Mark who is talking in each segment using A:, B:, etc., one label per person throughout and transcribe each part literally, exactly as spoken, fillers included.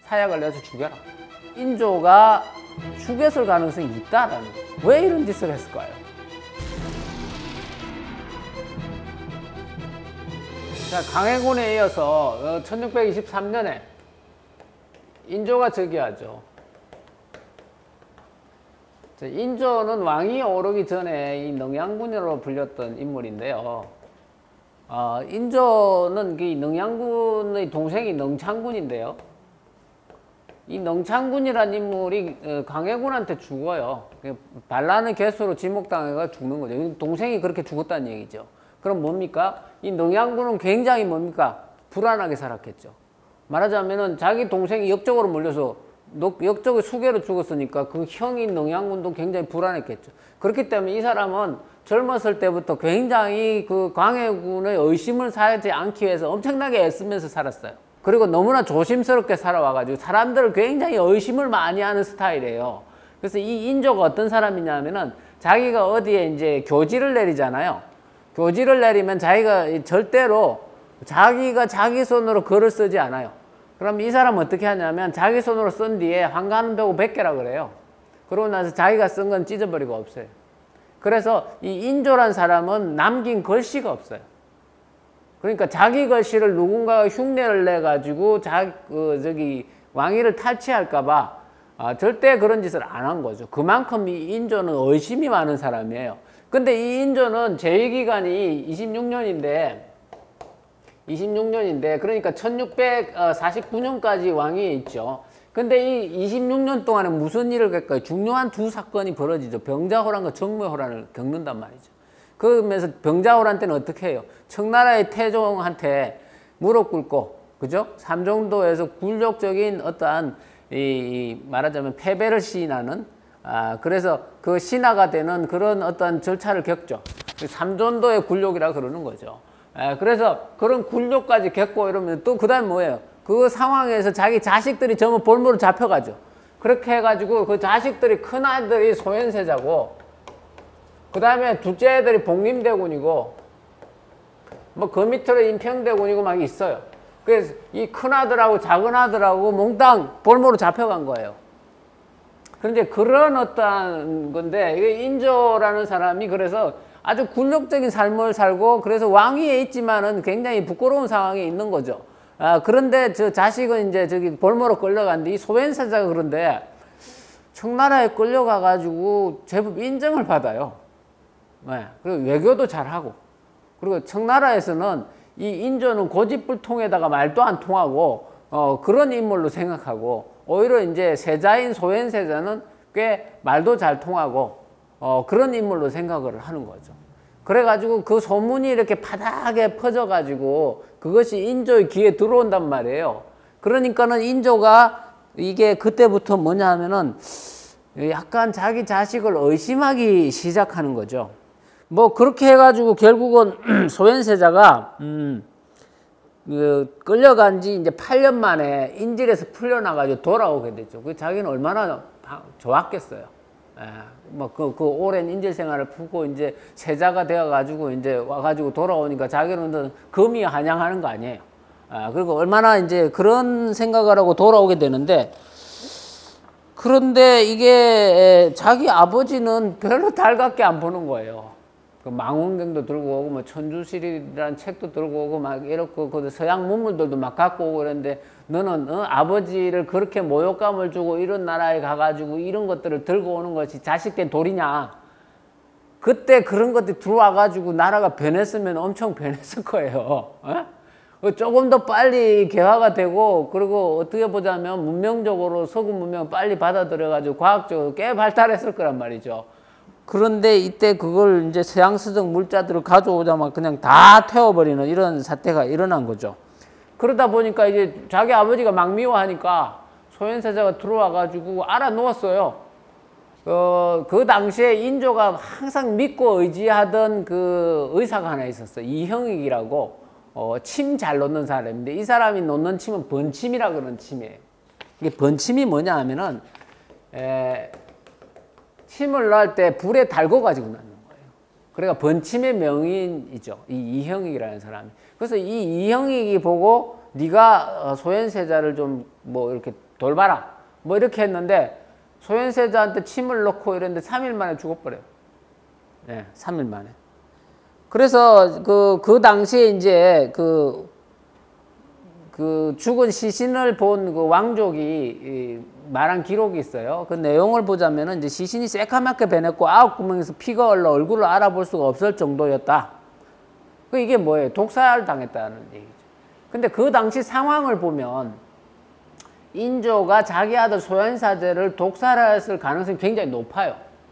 A: 사약을 내서 죽여라. 인조가 죽였을 가능성이 있다라는 거예요. 왜 이런 짓을 했을까요? 자, 강해군에 이어서 천육백이십삼 년에 인조가 즉위하죠. 인조는 왕이 오르기 전에 이 능양군으로 불렸던 인물인데요. 어, 인조는 그 능양군의 동생이 능창군인데요. 이 능창군이라는 인물이 강해군한테 죽어요. 반란의 개수로 지목당해가 죽는 거죠. 동생이 그렇게 죽었다는 얘기죠. 그럼 뭡니까? 이 능양군은 굉장히 뭡니까? 불안하게 살았겠죠. 말하자면은 자기 동생이 역적으로 몰려서 역적의 수괴로 죽었으니까 그 형인 능양군도 굉장히 불안했겠죠. 그렇기 때문에 이 사람은 젊었을 때부터 굉장히 그 강해군의 의심을 사지 않기 위해서 엄청나게 애쓰면서 살았어요. 그리고 너무나 조심스럽게 살아와가지고 사람들을 굉장히 의심을 많이 하는 스타일이에요. 그래서 이 인조가 어떤 사람이냐면은 자기가 어디에 이제 교지를 내리잖아요. 교지를 내리면 자기가 절대로 자기가 자기 손으로 글을 쓰지 않아요. 그럼 이 사람은 어떻게 하냐면 자기 손으로 쓴 뒤에 한가는 배고 백개라 그래요. 그러고 나서 자기가 쓴 건 찢어버리고 없어요. 그래서 이 인조란 사람은 남긴 글씨가 없어요. 그러니까 자기 글씨를 누군가가 흉내를 내가지고 자, 그, 저기 왕위를 탈취할까봐 아, 절대 그런 짓을 안 한 거죠. 그만큼 이 인조는 의심이 많은 사람이에요. 근데 이 인조는 재위기간이 이십육 년인데 이십육 년인데 그러니까 천육백사십구 년까지 왕위에 있죠. 근데 이 이십육 년 동안에 무슨 일을 겪어요? 중요한 두 사건이 벌어지죠. 병자호란과 정묘호란을 겪는단 말이죠. 그러면서 병자호란 때는 어떻게 해요? 청나라의 태종한테 무릎 꿇고, 그죠? 삼종도에서 굴욕적인 어떠한 이 말하자면 패배를 시인하는 아 그래서 그 신하가 되는 그런 어떤 절차를 겪죠. 삼존도의 굴욕이라 그러는 거죠. 아, 그래서 그런 굴욕까지 겪고 이러면 또 그 다음 뭐예요? 그 상황에서 자기 자식들이 전부 볼모로 잡혀가죠. 그렇게 해가지고 그 자식들이 큰아들이 소현세자고 그 다음에 둘째 애들이 복림대군이고 뭐 그 밑으로 임평대군이고 막 있어요. 그래서 이 큰아들하고 작은아들하고 몽땅 볼모로 잡혀간 거예요. 그런데 그런 어떠한 건데 인조라는 사람이 그래서 아주 굴욕적인 삶을 살고 그래서 왕위에 있지만은 굉장히 부끄러운 상황에 있는 거죠. 아, 그런데 저 자식은 이제 저기 볼모로 끌려갔는데 이 소현세자가 그런데 청나라에 끌려가가지고 제법 인정을 받아요. 네. 그리고 외교도 잘하고 그리고 청나라에서는 이 인조는 고집불통에다가 말도 안 통하고 어, 그런 인물로 생각하고 오히려 이제 세자인 소현세자는 꽤 말도 잘 통하고 어, 그런 인물로 생각을 하는 거죠. 그래가지고 그 소문이 이렇게 바닥에 퍼져가지고 그것이 인조의 귀에 들어온단 말이에요. 그러니까는 인조가 이게 그때부터 뭐냐 하면은 약간 자기 자식을 의심하기 시작하는 거죠. 뭐 그렇게 해가지고 결국은 소현세자가 음, 그 끌려간 지 이제 팔 년 만에 인질에서 풀려나가지고 돌아오게 됐죠. 그 자기는 얼마나 좋았겠어요. 예, 뭐 그, 그 오랜 인질 생활을 푸고 이제 세자가 되어가지고 이제 와가지고 돌아오니까 자기는 금이 한양하는 거 아니에요. 아, 그리고 얼마나 이제 그런 생각을 하고 돌아오게 되는데 그런데 이게 자기 아버지는 별로 달갑게 안 보는 거예요. 그 망원경도 들고 오고 뭐 천주실이라는 책도 들고 오고 막 이렇고 그 서양 문물들도 막 갖고 오고 그랬는데 너는 어? 아버지를 그렇게 모욕감을 주고 이런 나라에 가가지고 이런 것들을 들고 오는 것이 자식된 도리냐. 그때 그런 것들이 들어와가지고 나라가 변했으면 엄청 변했을 거예요. 어? 조금 더 빨리 개화가 되고 그리고 어떻게 보자면 문명적으로 서구 문명 빨리 받아들여가지고 과학적으로 꽤 발달했을 거란 말이죠. 그런데 이때 그걸 이제 서양서적 물자들을 가져오자마자 그냥 다 태워버리는 이런 사태가 일어난 거죠. 그러다 보니까 이제 자기 아버지가 막 미워하니까 소현세자가 들어와가지고 알아놓았어요. 어, 그 당시에 인조가 항상 믿고 의지하던 그 의사가 하나 있었어요. 이형익이라고 어, 침 잘 놓는 사람인데 이 사람이 놓는 침은 번침이라 그러는 침이에요. 이게 번침이 뭐냐 하면은 에, 침을 넣을 때 불에 달궈 가지고 넣는 거예요. 그러니까 번침의 명인이죠. 이 이형익이라는 사람이. 그래서 이 이형익이 보고 네가 소현세자를 좀 뭐 이렇게 돌봐라. 뭐 이렇게 했는데 소현세자한테 침을 넣고 이랬는데 삼 일 만에 죽어버려요. 예, 삼 일 만에. 그래서 그, 그 당시에 이제 그, 그 죽은 시신을 본 그 왕족이 말한 기록이 있어요. 그 내용을 보자면은 이제 시신이 새카맣게 변했고 아홉 구멍에서 피가 흘러 얼굴을 알아볼 수가 없을 정도였다. 그 이게 뭐예요? 독살 당했다는 얘기죠. 근데 그 당시 상황을 보면 인조가 자기 아들 소현사제를 독살했을 가능성이 굉장히 높아요.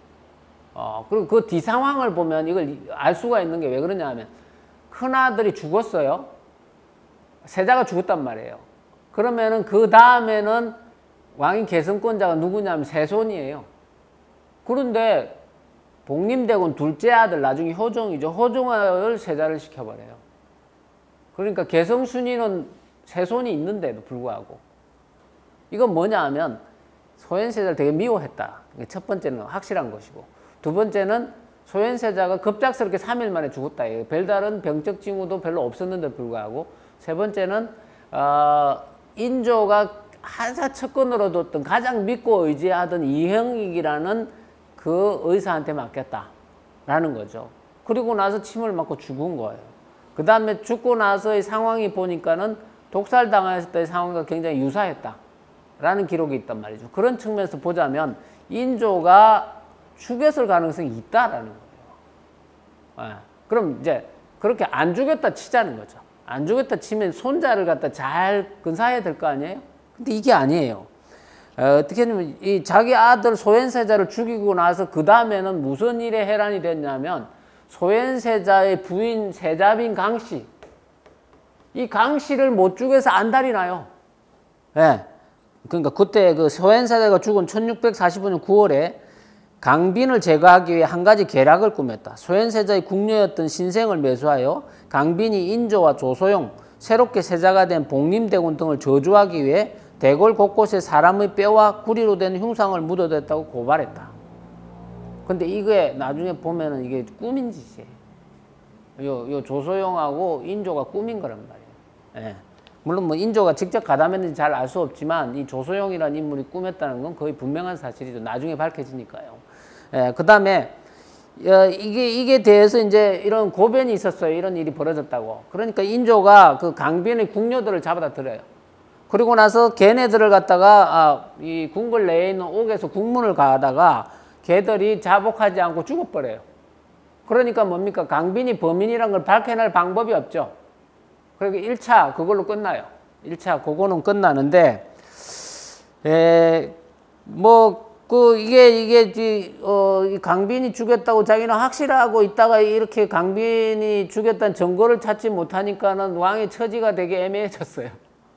A: 어, 그리고 그 뒤 상황을 보면 이걸 알 수가 있는 게 왜 그러냐 하면 큰아들이 죽었어요. 세자가 죽었단 말이에요. 그러면은 그 다음에는 왕위 계승권자가 누구냐면 세손이에요. 그런데 복림대군 둘째 아들 나중에 효종이죠. 효종을 세자를 시켜버려요. 그러니까 계승순위는 세손이 있는데도 불구하고 이건 뭐냐 하면 소현세자를 되게 미워했다. 첫 번째는 확실한 것이고 두 번째는 소현세자가 급작스럽게 삼 일 만에 죽었다. 별다른 병적 징후도 별로 없었는데 불구하고 세 번째는 어, 인조가 하사 척건으로 뒀던 가장 믿고 의지하던 이형익이라는 그 의사한테 맡겼다라는 거죠. 그리고 나서 침을 맞고 죽은 거예요. 그 다음에 죽고 나서의 상황이 보니까는 독살당했을 때의 상황과 굉장히 유사했다라는 기록이 있단 말이죠. 그런 측면에서 보자면 인조가 죽였을 가능성이 있다라는 거예요. 예. 그럼 이제 그렇게 안 죽였다 치자는 거죠. 안 죽였다 치면 손자를 갖다 잘 근사해야 될 거 아니에요? 근데 이게 아니에요. 어, 어떻게 하냐면 이 자기 아들 소현세자를 죽이고 나서 그 다음에는 무슨 일에 해란이 됐냐면 소현세자의 부인 세자빈 강씨, 이 강씨를 못 죽여서 안달이 나요. 예. 네. 그러니까 그때 그 소현세자가 죽은 천육백사십오 년 구월에 강빈을 제거하기 위해 한 가지 계략을 꾸몄다. 소현세자의 궁녀였던 신생을 매수하여 강빈이 인조와 조소용, 새롭게 세자가 된 복림대군 등을 저주하기 위해 대궐 곳곳에 사람의 뼈와 구리로 된 흉상을 묻어댔다고 고발했다. 근데 이게 나중에 보면은 이게 꿈인 짓이에요. 요, 요 조소용하고 인조가 꿈인 거란 말이에요. 예. 물론 뭐 인조가 직접 가담했는지 잘 알 수 없지만 이 조소용이라는 인물이 꿈했다는 건 거의 분명한 사실이죠. 나중에 밝혀지니까요. 예. 그 다음에 어, 이게, 이게 대해서 이제 이런 고변이 있었어요. 이런 일이 벌어졌다고. 그러니까 인조가 그 강변의 궁녀들을 잡아다 들여요. 그리고 나서 걔네들을 갖다가 아, 이 궁궐 내에 있는 옥에서 국문을 가다가 걔들이 자복하지 않고 죽어버려요. 그러니까 뭡니까? 강빈이 범인이란 걸 밝혀낼 방법이 없죠. 그러니까 일 차 그걸로 끝나요. 일 차 그거는 끝나는데 에, 뭐 그 이게 이게 어, 강빈이 죽였다고 자기는 확실하고 있다가 이렇게 강빈이 죽였다는 증거를 찾지 못하니까는 왕의 처지가 되게 애매해졌어요.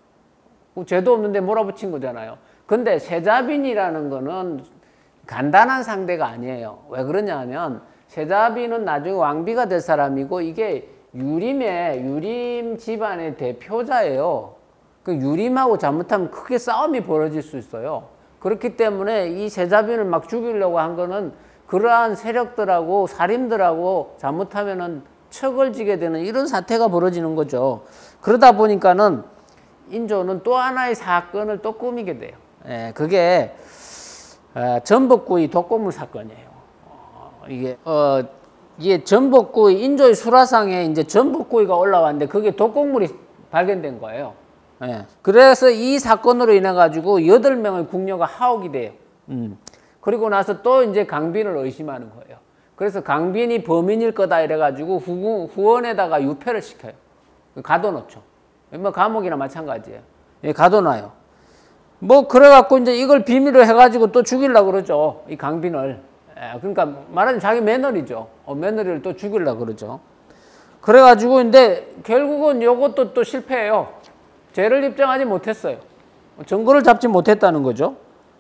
A: 죄도 없는데 몰아붙인 거잖아요. 근데 세자빈이라는 거는 간단한 상대가 아니에요. 왜 그러냐 하면 세자빈은 나중에 왕비가 될 사람이고 이게 유림의 유림 집안의 대표자예요. 그 유림하고 잘못하면 크게 싸움이 벌어질 수 있어요. 그렇기 때문에 이 세자빈을 막 죽이려고 한 거는 그러한 세력들하고 살인들하고 잘못하면은 척을 지게 되는 이런 사태가 벌어지는 거죠. 그러다 보니까는 인조는 또 하나의 사건을 또 꾸미게 돼요. 예, 그게 어, 전복구이 독고물 사건이에요. 어, 이게 어, 이게 전복구이 인조의 수라상에 이제 전복구이가 올라왔는데 그게 독곡물이 발견된 거예요. 예, 그래서 이 사건으로 인해 가지고 여덟 명의 궁녀가 하옥이 돼요. 음. 그리고 나서 또 이제 강빈을 의심하는 거예요. 그래서 강빈이 범인일 거다 이래 가지고 후, 후원에다가 유폐를 시켜요. 가둬놓죠. 뭐 감옥이나 마찬가지예요. 예, 가둬놔요. 뭐 그래갖고 이제 이걸 비밀로 해가지고 또 죽이려고 그러죠. 이 강빈을. 예, 그러니까 말하자면 자기 며느리죠. 어, 며느리를 또 죽이려고 그러죠. 그래가지고 근데 결국은 요것도 또 실패해요. 죄를 입증하지 못했어요. 증거를 잡지 못했다는 거죠.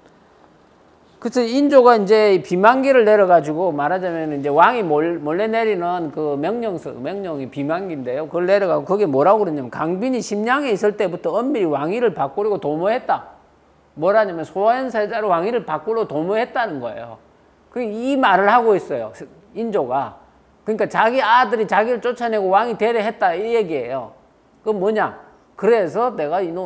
A: 그래서 인조가 이제 비만기를 내려가지고 말하자면 이제 왕이 몰래 내리는 그 명령서, 명령이 비만기인데요. 그걸 내려가고 거기에 뭐라고 그러냐면 강빈이 심량에 있을 때부터 엄밀히 왕위를 바꾸려고 도모했다. 뭐라냐면 소현세자로 왕위를 바꾸려고 도모했다는 거예요. 이 말을 하고 있어요. 인조가. 그러니까 자기 아들이 자기를 쫓아내고 왕이 되려 했다 이 얘기예요. 그건 뭐냐? 그래서 내가 이놈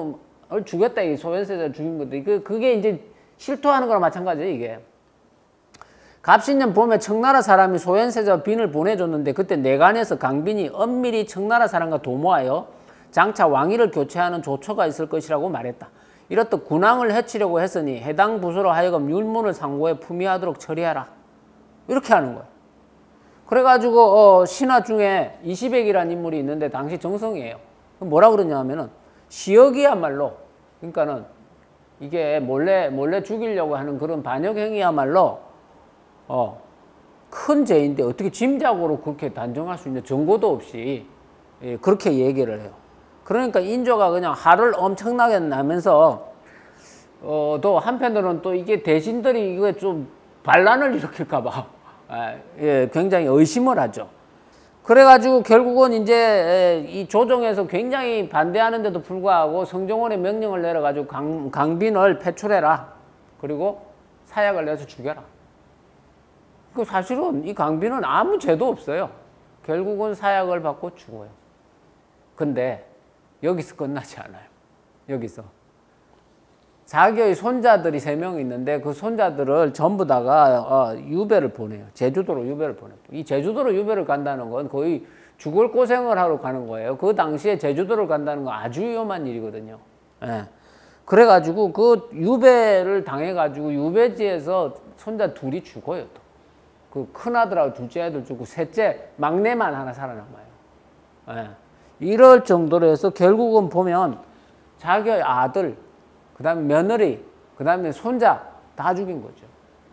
A: 죽였다. 이 소현세자를 죽인 것도. 그, 그게 이제 실토하는 거랑 마찬가지예요, 이게. 갑신년 봄에 청나라 사람이 소현세자 빈을 보내줬는데 그때 내간에서 강빈이 엄밀히 청나라 사람과 도모하여 장차 왕위를 교체하는 조처가 있을 것이라고 말했다. 이렇듯 군왕을 해치려고 했으니 해당 부서로 하여금 율문을 상고해 품위하도록 처리하라. 이렇게 하는 거예요. 그래가지고 어, 신하 중에 이시백이라는 인물이 있는데 당시 정성이에요. 뭐라 그러냐 하면은 시역이야말로, 그러니까는 이게 몰래 몰래 죽이려고 하는 그런 반역행위야말로 어, 큰 죄인데 어떻게 짐작으로 그렇게 단정할 수 있냐, 증거도 없이 예, 그렇게 얘기를 해요. 그러니까 인조가 그냥 화를 엄청나게 나면서 어, 또 한편으로는 또 이게 대신들이 이거 좀 반란을 일으킬까봐 예, 굉장히 의심을 하죠. 그래가지고 결국은 이제 이 조정에서 굉장히 반대하는데도 불구하고 성종원의 명령을 내려가지고 강, 강빈을 패출해라. 그리고 사약을 내서 죽여라. 그 사실은 이 강빈은 아무 죄도 없어요. 결국은 사약을 받고 죽어요. 근데 여기서 끝나지 않아요. 여기서 자기의 손자들이 세 명 있는데 그 손자들을 전부 다가 어, 유배를 보내요. 제주도로 유배를 보내요. 이 제주도로 유배를 간다는 건 거의 죽을 고생을 하러 가는 거예요. 그 당시에 제주도를 간다는 건 아주 위험한 일이거든요. 예. 그래가지고 그 유배를 당해가지고 유배지에서 손자 둘이 죽어요. 또. 그 큰아들하고 둘째 아들 죽고 셋째 막내만 하나 살아남아요. 예. 이럴 정도로 해서 결국은 보면 자기의 아들, 그 다음에 며느리, 그 다음에 손자 다 죽인 거죠.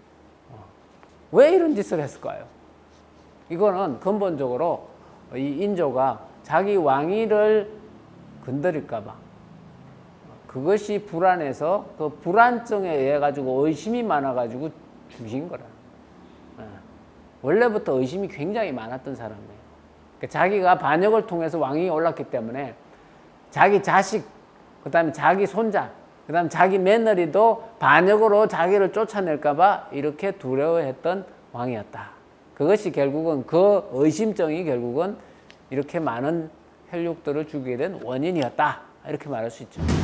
A: 왜 이런 짓을 했을까요? 이거는 근본적으로 이 인조가 자기 왕위를 건드릴까봐 그것이 불안해서 그 불안증에 의해 가지고 의심이 많아가지고 죽인 거라. 원래부터 의심이 굉장히 많았던 사람이에요. 그러니까 자기가 반역을 통해서 왕위에 올랐기 때문에 자기 자식, 그 다음에 자기 손자, 그 다음에 자기 며느리도 반역으로 자기를 쫓아낼까봐 이렇게 두려워했던 왕이었다. 그것이 결국은 그 의심증이 결국은 이렇게 많은 혈육들을 죽이게 된 원인이었다. 이렇게 말할 수 있죠.